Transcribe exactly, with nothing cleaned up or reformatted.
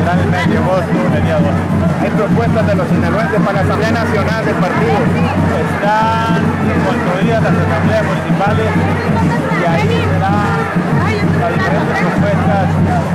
será en el mes de agosto, el día doce. Hay propuestas de los sinaloenses para la Asamblea Nacional del partido. Están construidas las asambleas municipales y ahí serán las diferentes propuestas